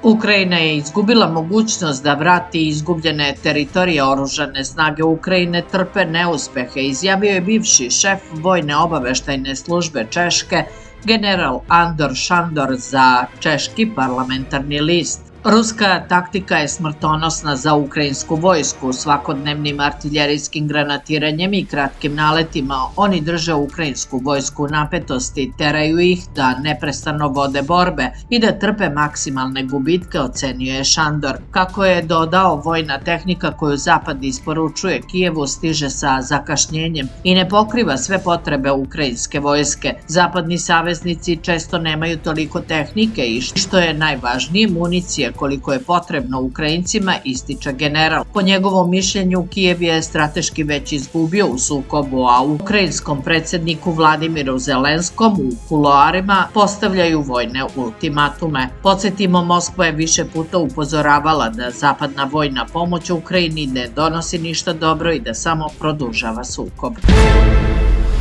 Ukrajina je izgubila mogućnost da vrati izgubljene teritorije. Oružane snage Ukrajine trpe neuspehe, izjavio je bivši šef vojne obaveštajne službe Češke, general Andor Šandor za češki parlamentarni list. Ruska taktika je smrtonosna za ukrajinsku vojsku. Svakodnevnim artiljerijskim granatiranjem i kratkim naletima oni drže ukrajinsku vojsku u napetosti, teraju ih da neprestano vode borbe i da trpe maksimalne gubitke, ocenio je Šandor. Kako je dodao, vojna tehnika koju Zapad isporučuje Kijevu stiže sa zakašnjenjem i ne pokriva sve potrebe ukrajinske vojske. Zapadni saveznici često nemaju toliko tehnike i, što je najvažnije, municije koliko je potrebno Ukrajincima, ističe general. Po njegovom mišljenju, Kijev je strateški već izgubio u sukobu, a ukrajinskom predsjedniku Vladimiru Zelenskom u kuloarima postavljaju vojne ultimatume. Podsjetimo, Moskva je više puta upozoravala da zapadna vojna pomoć Ukrajini ne donosi ništa dobro i da samo produžava sukob.